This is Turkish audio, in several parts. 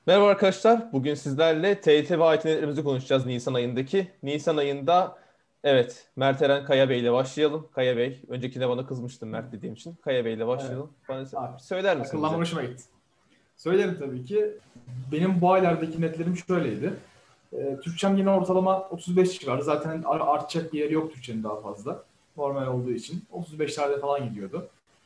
Merhaba arkadaşlar. Bugün sizlerle TYT ve AYT netlerimizi konuşacağız Nisan ayındaki. Nisan ayında evet Mert Eren Kaya Bey ile başlayalım. Kaya Bey, öncekinde bana kızmıştın Mert dediğim için. Kaya Bey ile Evet. başlayalım. Bana Abi, söyler misin akıllanma bize? hoşuma gitti. Söylerim tabii ki. Benim bu aylardaki netlerim şöyleydi. Türkçem yine ortalama 35 civarı. Zaten artacak bir yeri yok Türkçenin daha fazla. Normal olduğu için. 35'lerde falan gidiyordu.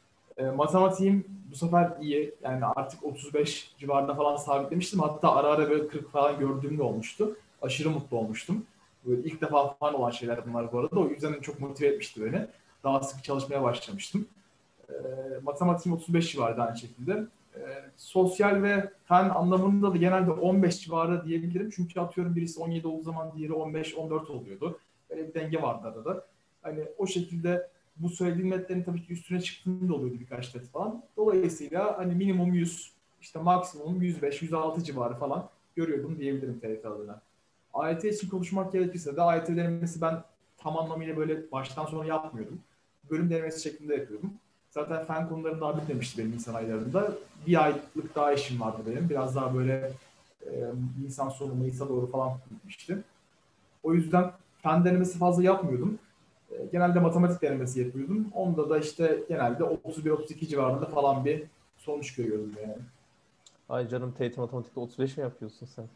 Matematiğim bu sefer iyi. Yani artık 35 civarında falan sabitlemiştim. Hatta ara ara böyle 40 falan gördüğüm de olmuştu. Aşırı mutlu olmuştum. Böyle ilk defa falan olan şeyler bunlar bu arada. O yüzden çok motive etmişti beni. Daha sık çalışmaya başlamıştım. E, Matematiğim 35 civarında aynı şekilde. E, Sosyal ve fen anlamında da genelde 15 civarı diyebilirim. Çünkü atıyorum birisi 17 olduğu zaman diğeri 15-14 oluyordu. Böyle bir denge vardı arada. Hani o şekilde bu söylediğim netlerin tabii ki üstüne çıktığında oluyordu birkaç net falan. Dolayısıyla hani minimum 100, işte maksimum 105-106 civarı falan görüyordum diyebilirim TYT adına. AYT için konuşmak gerekirse de AYT denemesi ben tam anlamıyla böyle baştan sona yapmıyordum. Bölüm denemesi şeklinde yapıyordum. Zaten fen konularım daha bitmemişti benim Nisan aylarında. Bir aylık daha işim vardı benim. Biraz daha böyle e, Nisan sonu Mayıs'a doğru falan bitmişti. O yüzden fen denemesi fazla yapmıyordum. Genelde matematik denemesi yapıyordum. Onda da işte genelde 31-32 civarında falan bir sonuç görüyordum yani. Ay canım, TYT Matematik'te 35 mi yapıyorsun sen?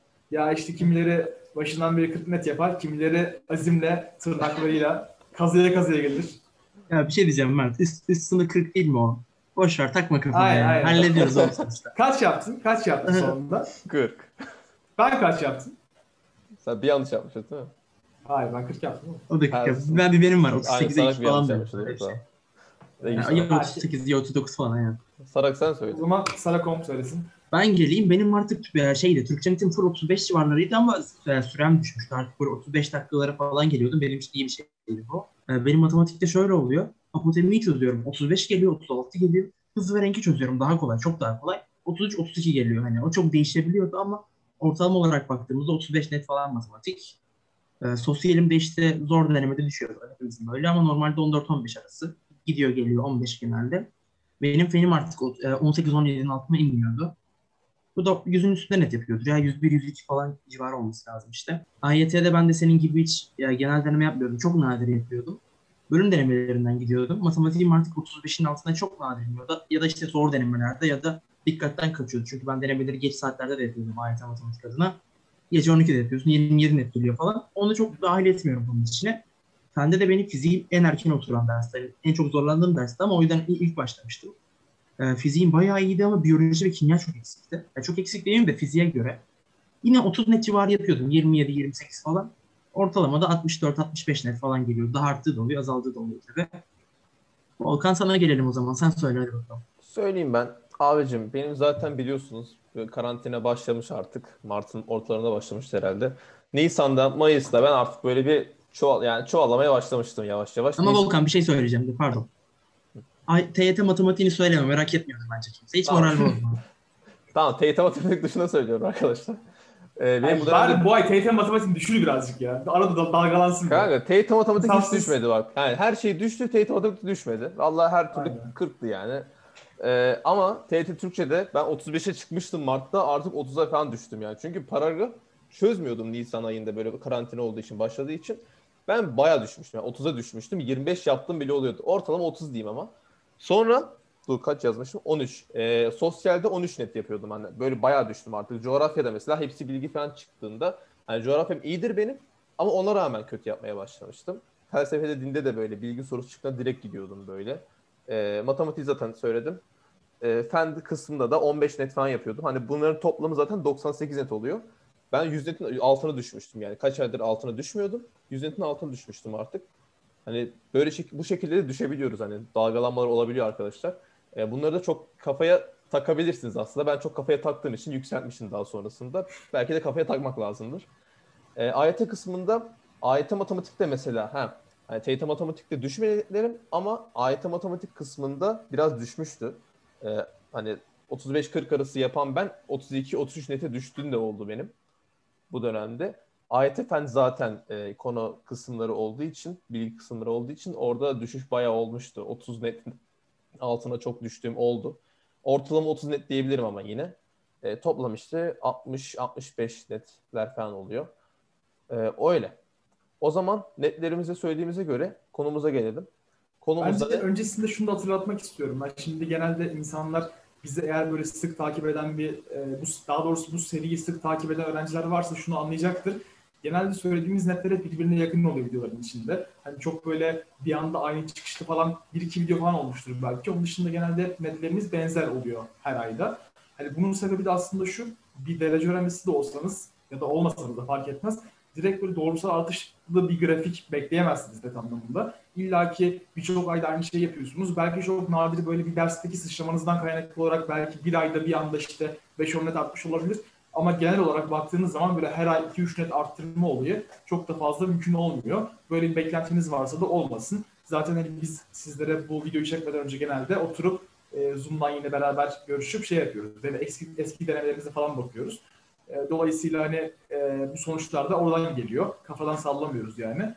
Ya işte kimileri başından beri 40 net yapar, kimileri azimle, tırnaklarıyla kazıya kazıya gelir. Ya bir şey diyeceğim Mert. Üst sınır 40 değil mi o? Boş ver takma kafana Aynen ya. aynen. Hallediyoruz oğlum sonuçta. Kaç yaptın? Kaç yaptın Aha, sonunda? 40. Ben kaç yaptım? Sen bir yanlış yapmışsın değil mi? Hayır ben 40 yaptım oğlum. o Ha, dakika. Ben bir benim var. aynı 38'e salak 2 bir yanlış falan benim. yapmışız Öyle o bir şey. zaman. Ne iyi Ya sana. 38 ya 39 falan ya. Sarak sen O söyle. zaman Sara Komp söylesin. Ben geleyim. Benim artık şeydi. Türkçe metin full 35 civarlarıydı ama sürem düşmüştü. Artık böyle 35 dakikalara falan geliyordum. Benim için iyi bir şeydi bu. Benim matematikte şöyle oluyor. Apotemiyi çözüyorum. 35 geliyor, 36 geliyor. Hızlı ve renki çözüyorum. Daha kolay. Çok daha kolay. 33-32 geliyor. Hani o çok değişebiliyordu ama ortalama olarak baktığımızda 35 net falan matematik. Sosyalim de işte zor denemede düşüyor. Hepimizin böyle ama normalde 14-15 arası. Gidiyor geliyor 15 genelde. Benim fenim artık 18-17'nin altına inmiyordu. Bu da yüzün üstünde net yapıyordur. Ya 101-102 falan civarı olması lazım işte. AYT'de ben de senin gibi hiç genel deneme yapmıyordum. Çok nadir yapıyordum. Bölüm denemelerinden gidiyordum. Matematiğim artık 35'in altında çok nadir iniyordu. Ya da işte zor denemelerde ya da dikkatten kaçıyordu. Çünkü ben denemeleri geç saatlerde de yapıyordum AYT matematik adına. Gece 12'de yapıyorsun. 27 net geliyor falan. Onu çok dahil etmiyorum bunun içine. Sende de benim fiziğim en erken oturan dersler. En çok zorlandığım dersti ama o yüzden ilk başlamıştım. Fiziğim bayağı iyiydi ama biyoloji ve kimya çok eksikti. Yani çok eksik değilim de fiziğe göre. Yine 30 net civarı yapıyordum. 27-28 falan. Ortalamada 64-65 net falan geliyor. Daha arttığı da oluyor, azaldığı da oluyor tabii. Volkan sana gelelim o zaman. Sen söyle hadi bakalım. Söyleyeyim ben. Abicim benim zaten biliyorsunuz karantina başlamış artık. Mart'ın ortalarında başlamış herhalde. Nisan'da, Mayıs'ta ben artık böyle bir çuvallamaya başlamıştım yavaş yavaş. Ama Volkan bir şey söyleyeceğim de pardon. TYT matematiğini söyleme merak etmiyorum bence kimse. Hiç Tamam. moral bozma. Tamam, TYT matematik dışında söylüyorum arkadaşlar. Benim bu Ay, dönemde bari bu ay TYT matematiğin düşür birazcık ya. Arada da dalgalansın bir. kanka TYT matematik hiç İnsafsız. düşmedi bak. Yani her şey düştü, TYT matematik düşmedi. Vallahi her türlü Aynen. 40'tı yani. Ama TYT Türkçe'de ben 35'e çıkmıştım Mart'ta, artık 30'a falan düştüm yani. Çünkü paragraf çözmüyordum Nisan ayında, böyle bir karantina olduğu için, başladığı için. Ben bayağı düşmüştüm. Yani 30'a düşmüştüm. 25 yaptım bile oluyordu. Ortalama 30 diyeyim ama. Sonra dur kaç yazmışım? 13. Sosyalde 13 net yapıyordum hani. Böyle bayağı düştüm artık. Coğrafyada mesela hepsi bilgi falan çıktığında, hani coğrafyam iyidir benim ama ona rağmen kötü yapmaya başlamıştım. Felsefede, dinde de böyle bilgi sorusu çıktığında direkt gidiyordum böyle. Matematiği zaten söyledim. Fen kısmında da 15 net falan yapıyordum. Hani bunların toplamı zaten 98 net oluyor. Ben 100 netin altına düşmüştüm yani. Kaç aydır altına düşmüyordum. 100 netin altına düşmüştüm artık. Hani böyle bu şekilde de düşebiliyoruz. Hani dalgalanmalar olabiliyor arkadaşlar. Bunları da çok kafaya takabilirsiniz aslında. Ben çok kafaya taktığım için yükseltmişim daha sonrasında. Belki de kafaya takmak lazımdır. AYT kısmında AYT matematikte mesela hani TYT matematikte düşmediklerim ama AYT matematik kısmında biraz düşmüştü. Hani 35-40 arası yapan ben 32-33 nete düştüğüm de oldu benim bu dönemde. AYT fen zaten konu kısımları olduğu için, bilgi kısımları olduğu için orada düşüş bayağı olmuştu. 30 net altına çok düştüğüm oldu. Ortalama 30 net diyebilirim ama yine. Toplam işte 60-65 netler falan oluyor. Öyle. O zaman netlerimizi söylediğimize göre konumuza gelelim. Konumuz Bence da öncesinde şunu da hatırlatmak istiyorum. Ben şimdi genelde insanlar bizi eğer böyle sık takip eden daha doğrusu bu seriyi sık takip eden öğrenciler varsa şunu anlayacaktır. Genelde söylediğimiz netler hep birbirine yakın oluyor videoların içinde. Hani çok böyle bir anda aynı çıkışlı falan bir iki video falan olmuştur belki. Onun dışında genelde hep netlerimiz benzer oluyor her ayda. Hani bunun sebebi de aslında şu, bir derece öğrencisi de olsanız ya da olmasanız da fark etmez. Direkt böyle doğrusal artışlı bir grafik bekleyemezsiniz net anlamında. İlla ki birçok ayda aynı şeyi yapıyorsunuz. Belki çok nadir böyle bir dersteki sıçramanızdan kaynaklı olarak belki bir ayda bir anda işte 5-10 net artmış olabilir. Ama genel olarak baktığınız zaman böyle her ay 2-3 net arttırma olayı çok da fazla mümkün olmuyor. Böyle bir beklentiniz varsa da olmasın. Zaten hani biz sizlere bu videoyu çekmeden önce genelde oturup Zoom'dan yine beraber görüşüp şey yapıyoruz. Ve eski denemelerimize falan bakıyoruz. Dolayısıyla hani bu sonuçlar da oradan geliyor. Kafadan sallamıyoruz yani.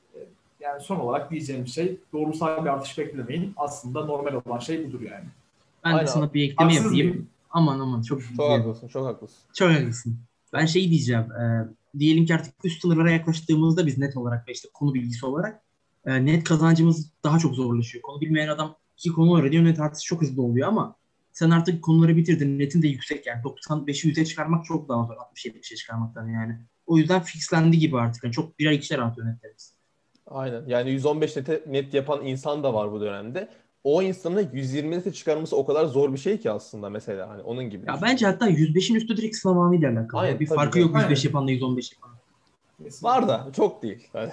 Yani son olarak diyeceğim şey doğrusal bir artış beklemeyin. Aslında normal olan şey budur yani. Ben de aynen. sana bir ekleme Haksız yapayım. mıyım? Aman çok Çok diyelim. haklısın, çok haklısın. Çok haklısın. Ben şey diyeceğim. Diyelim ki artık üst sınırlara yaklaştığımızda biz net olarak ve işte konu bilgisi olarak net kazancımız daha çok zorlaşıyor. Konu bilmeyen adam iki konu öğreniyor. Net artışı çok hızlı oluyor ama sen artık konuları bitirdin. Netin de yüksek yani. 95'i 100'e çıkarmak çok daha zor. 60-70'e çıkarmaktan yani. O yüzden fixlendi gibi artık. Yani çok birer ikişer artıyor netlerimiz. Aynen. Yani 115 net yapan insan da var bu dönemde. O insanın 120 nete çıkarması o kadar zor bir şey ki aslında mesela. Hani onun gibi Ya düşünün. bence hatta 105'in üstü direkt sınav anıyla alakalı. Ya. Aynen Bir tabii farkı canım. yok 105 Aynen. yapanla 115 yapan. Kesinlikle. Var da çok değil. Yani,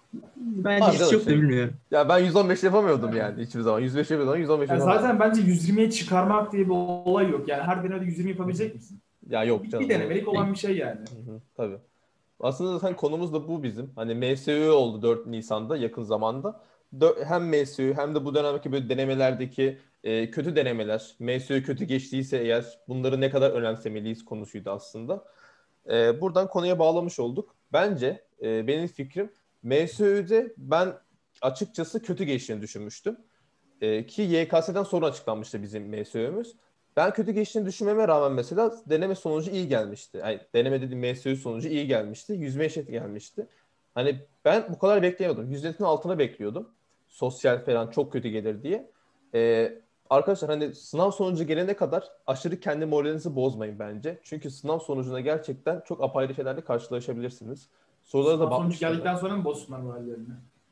Bence var hiç canım yok da şimdi. bilmiyorum. Ya ben 115 yapamıyordum Yani. yani hiçbir zaman. 105 yapıyordum ama 115 Yani yapamıyordum. zaten bence 120'ye çıkarmak diye bir olay yok. Yani her denemede 120 Hı hı. yapabilecek misin? Ya yok Bir canım o. denemelik olan bir şey yani. Hı hı, tabii. Aslında zaten konumuz da bu bizim. Hani MSÜ oldu 4 Nisan'da yakın zamanda. Hem MSÜ hem de bu dönemdeki böyle denemelerdeki kötü denemeler, MSÜ kötü geçtiyse eğer bunları ne kadar önemsemeliyiz konusuydu aslında. Buradan konuya bağlamış olduk. Bence benim fikrim MSÜ'de ben açıkçası kötü geçtiğini düşünmüştüm. Ki YKS'den sonra açıklanmıştı bizim MSÜ'müz. Ben kötü geçtiğini düşünmeme rağmen mesela deneme sonucu iyi gelmişti. Yani deneme dediğim MSÜ sonucu iyi gelmişti. 105 net gelmişti. Hani ben bu kadar beklemiyordum. 100 netin altına bekliyordum. Sosyal falan çok kötü gelir diye. Arkadaşlar hani sınav sonucu gelene kadar aşırı kendi moralinizi bozmayın bence. Çünkü sınav sonucunda gerçekten çok apayrı şeylerle karşılaşabilirsiniz. Sorulara da Sınav sonucu bakmıştım ben. geldikten sonra mı bozsunlar morallerini?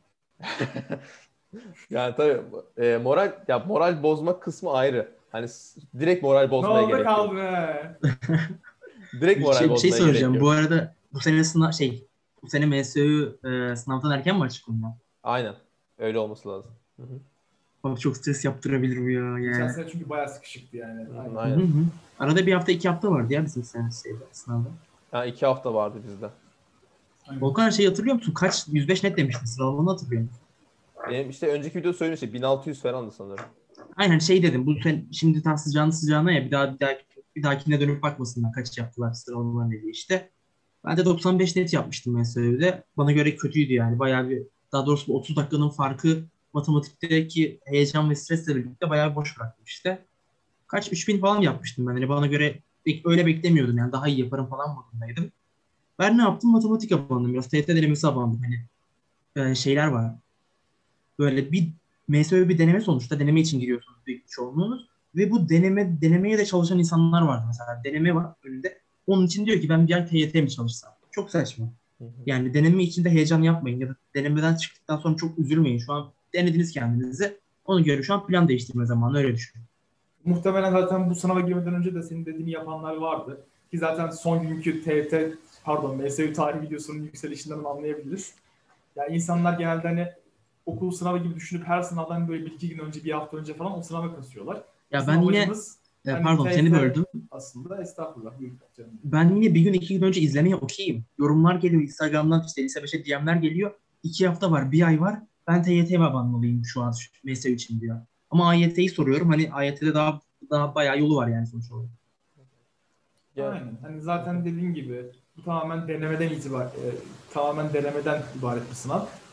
Yani tabii moral bozmak kısmı ayrı. Hani direkt moral Ne bozmaya oldu gerek yok. kaldı be? Direkt moral Bir şey bozmaya gerek soracağım. yok. Bu arada bu sene bu sene MSÜ sınavdan erken mi açıklanıyor? Aynen. Öyle olması lazım. Hı hı. Abi çok stres yaptırabilir bu ya Geçen yani. sene çünkü bayağı sıkışıktı yani. Hı hı, Aynen. Hı hı aynen. hı. Arada bir hafta 2 hafta vardı ya bizim sene sınavda. Yani 2 hafta vardı bizde. Aynen. Volkan şey hatırlıyor musun? Kaç? 105 net demiştin sıralamanı hatırlıyor musun? Benim işte önceki video söylemiştim. 1600 falandı sanırım. Aynen şey dedim. Bu sen şimdi tam sıcağına ya bir dahakine dönüp bakmasınlar kaç yaptılar sıralamalar ne diye işte. Ben de 95 net yapmıştım MSÜ'de. Bana göre kötüydü yani. Bayağı bir daha doğrusu bu 30 dakikanın farkı matematikteki heyecan ve stresle birlikte bayağı bir boş bıraktım işte. Kaç 3000 falan yapmıştım ben. Hani bana göre öyle beklemiyordum yani daha iyi yaparım falan modundaydım. Ben ne yaptım? Matematik abandım biraz. TYT denemesi abandım. Hani şeyler var. Böyle bir MSÖ bir deneme sonuçta. Deneme için giriyorsunuz büyük bir çoğunluğunuz. Ve bu denemeye de çalışan insanlar var mesela. Deneme var önünde. Onun için diyor ki ben bir ay TYT mi çalışsam? Çok saçma. Hı hı. Yani deneme içinde heyecan yapmayın ya da denemeden çıktıktan sonra çok üzülmeyin. Şu an denediniz kendinizi. Ona göre şu an plan değiştirme zamanı öyle düşünün. Muhtemelen zaten bu sınava girmeden önce de senin dediğini yapanlar vardı. Ki zaten son günkü MSÜ tarih videosunun yükselişinden anlayabiliriz. Yani insanlar genelde hani okul sınavı gibi düşünüp her sınavdan böyle bir iki gün önce, bir hafta önce falan o sınava kasıyorlar. Ya Bizim ben yine amacımız hani pardon seni TYT böldüm. aslında estağfurullah. Buyur canım. Ben yine bir gün 2 gün önce izlemeye okeyim. Yorumlar geliyor Instagram'dan işte lise 5'e DM'ler geliyor. 2 hafta var, bir ay var. Ben TYT banmalıyım şu an mesleği için diyor. Ama AYT'yi soruyorum. Hani AYT'de daha bayağı yolu var yani sonuç olarak. Ya, Aynen. Hani hı hı. zaten dediğin gibi bu tamamen denemeden ibaret bir sınav.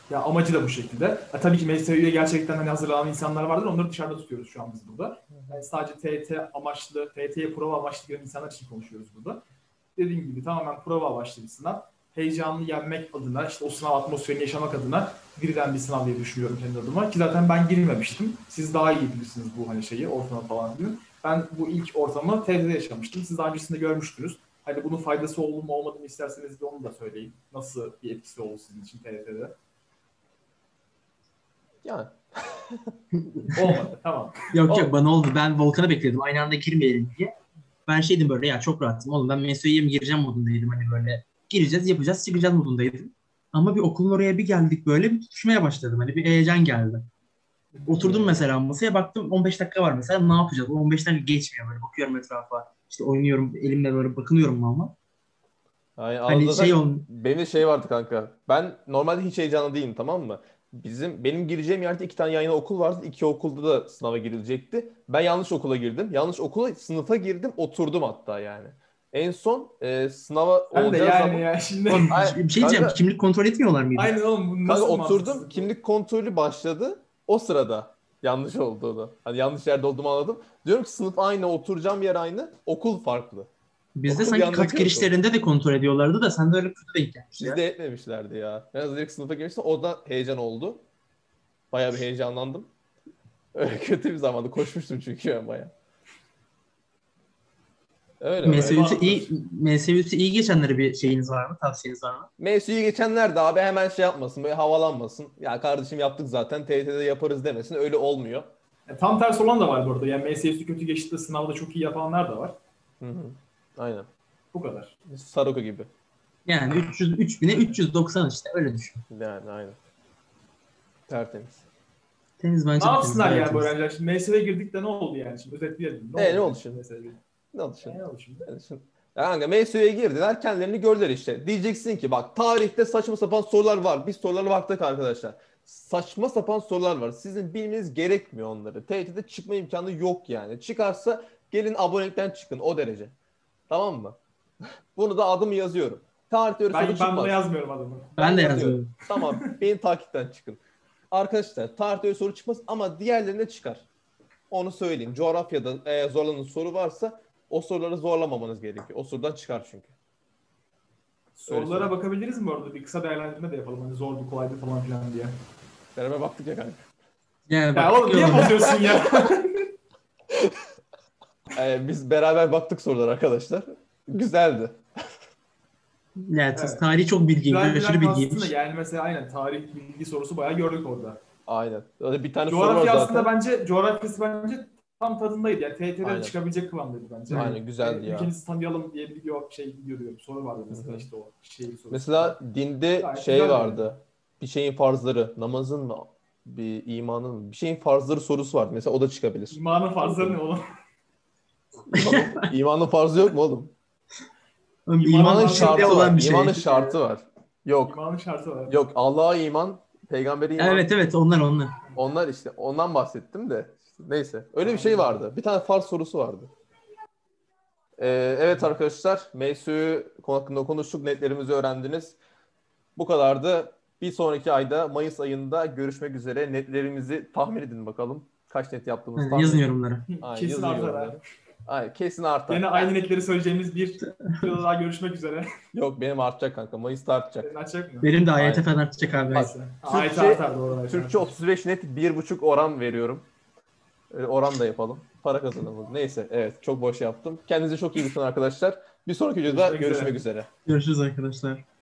Ya amacı da bu şekilde. Tabii ki MSU'ya gerçekten hani hazırlanan insanlar vardır. Onları dışarıda tutuyoruz şu an biz burada. Yani sadece TYT amaçlı, TYT'ye prova amaçlı giren insanlar için konuşuyoruz burada. Dediğim gibi tamamen prova amaçlı bir sınav. Heyecanlı yenmek adına, işte o sınav atmosferini yaşamak adına girilen bir sınav diye düşünüyorum kendi adıma. Ki zaten ben girmemiştim. Siz daha iyi bilirsiniz bu hani şeyi, ortamı falan diyor. Ben bu ilk ortamı TYT'de yaşamıştım. Siz daha öncesinde görmüştünüz. Hani bunun faydası oldu mu olmadı mı isterseniz de onu da söyleyin. Nasıl bir etkisi oldu sizin için TYT'de? Yani Olmadı, tamam. Yok bana oldu. Ben Volkan'ı bekledim. Aynı anda girmeyelim diye. Ben şeydim böyle ya çok rahattım. Oğlum ben Meso'ya mi gireceğim modundaydım. Hani böyle gireceğiz, yapacağız, çıkacağız modundaydım. Ama bir okulun oraya bir geldik böyle bir tutuşmaya başladım. Hani bir heyecan geldi. Oturdum mesela masaya baktım 15 dakika var mesela ne yapacağız? O 15 dakika geçmiyor böyle bakıyorum etrafa. İşte oynuyorum elimle böyle bakınıyorum ama. Yani Hani şey zaten ol benim de şey vardı kanka. Ben normalde hiç heyecanlı değilim, tamam mı? Benim gireceğim yerde 2 tane yan yana okul vardı. 2 okulda da sınava girilecekti. Ben yanlış okula girdim. Yanlış okula sınıfa girdim. Oturdum hatta yani. En son sınava Ben de olacağı yani zaman ya şimdi. Oğlum, Ay, bir şey diyeceğim. kanka, Kimlik kontrol etmiyorlar mıydı? Aynen oğlum bu kanka nasıl oturdum. mantıksız bu? Kimlik kontrolü başladı. O sırada yanlış olduğunu. Hani yanlış yerde olduğumu anladım. Diyorum ki sınıf aynı, oturacağım yer aynı, okul farklı. Bizde Okul sanki kat yandaki okul. girişlerinde de kontrol ediyorlardı da sen de öyle kötü denk gelmiş ya. Bizde etmemişlerdi ya. Ben direkt sınıfa girmiştim. O da heyecan oldu. Bayağı bir heyecanlandım. Öyle kötü bir zamandı. Koşmuştum çünkü ben bayağı. Öyle öyle. MSÜ'sü iyi geçenlere bir şeyiniz var mı? Tavsiyeniz var mı? Mevzuyu geçenler de abi hemen şey yapmasın. Böyle havalanmasın. Ya kardeşim yaptık zaten. TYT'de yaparız demesin. Öyle olmuyor. Tam tersi olan da var bu arada. Yani MSU kötü geçti de sınavda çok iyi yapanlar da var. Hı hı. Aynen. Bu kadar. Saruka gibi. Yani 3000'e 390 işte öyle düşün. Yani aynen. Tertemiz. Temiz Ne bence de temiz. yapsınlar Gayet yani bu temiz. öğrenciler? Şimdi MSU'ya girdik de ne oldu yani? Şimdi özetleyelim. Ne Ne oldu oldu şimdi? MSU'ya girdik? Ne oldu şimdi? Ne oldu şimdi? Ne oldu şimdi? Ya kanka MSU'ya girdiler. Kendilerini gördüler işte. Diyeceksin ki bak tarihte saçma sapan sorular var. Biz sorulara baktık arkadaşlar. Saçma sapan sorular var. Sizin bilmeniz gerekmiyor onları. TYT'de çıkma imkanı yok yani. Çıkarsa gelin abonelikten çıkın o derece. Tamam mı? Bunu da adımı yazıyorum. Tarihte öyle soru Ben çıkmaz. buna yazmıyorum adımı. Ben de yazıyorum. yazıyorum. Tamam, beni takipten çıkın. Arkadaşlar tarihte öyle soru çıkmaz ama diğerlerine çıkar. Onu söyleyeyim. Coğrafyada eğer zorlanan soru varsa o soruları zorlamamanız gerekiyor. O sorudan çıkar çünkü. Sorulara bakabiliriz mi orada? Bir kısa değerlendirme de yapalım. Hani zordu, kolaydı falan filan diye. Beraber baktık ya kanka. Yani Ya bak, oğlum niye bozuyorsun ya? Biz beraber baktık sorular arkadaşlar. Güzeldi. yani Evet. tarihi çok bilgiyim. Güzel Aşırı bilen kastım da bilgiymiş. yani mesela aynen tarih bilgi sorusu bayağı gördük orada. Aynen. Öyle bir tane soru var Coğrafya zaten. aslında coğrafyası bence tam tadındaydı. Yani TYT'den Aynen. çıkabilecek kıvamdaydı bence. Aynen güzeldi ya. Ülkemizi tanıyalım diye bir video diyorum. Soru vardı mesela işte o şehir sorusu. Mesela dinde Gayet şey güzeldi vardı. yani. Bir şeyin farzları, namazın mı, bir imanın mı? Bir şeyin farzları sorusu vardı. Mesela o da çıkabilir. İmanın farzları ne oğlum? İmanın farzı yok mu oğlum? Oğlum, İmanın İmanın şartı içinde Şartı olan var. bir şey. İmanın şartı var. Yok. İmanın şartı var. Yok. Allah'a iman, peygambere iman. Evet onlar. Onlar işte. Ondan bahsettim de. İşte neyse. Öyle bir şey vardı. Bir tane farz sorusu vardı. Evet arkadaşlar. MSU konu hakkında konuştuk. Netlerimizi öğrendiniz. Bu kadardı. Bir sonraki ayda Mayıs ayında görüşmek üzere. Netlerimizi tahmin edin bakalım. Kaç net yaptığımızı Yani tahmin yazın edin. yorumlara. Aynen, Kesin yazın artar yorumlara. ha. Aynen, kesin artar. Yine aynı netleri söyleyeceğimiz bir videoda daha görüşmek üzere. Yok benim artacak kanka. Mayıs'ta artacak. Senin açacak mı? Benim de Aynen. AYT falan artacak abi. Neyse. Ayet Türkçe, artar doğru. Türkçe 35 net 1,5 oran veriyorum. Oran da yapalım. Para kazanalım. Neyse evet çok boş yaptım. Kendinize çok iyi bakın arkadaşlar. Bir sonraki videoda Görüşmek üzere. görüşmek üzere. Görüşürüz arkadaşlar.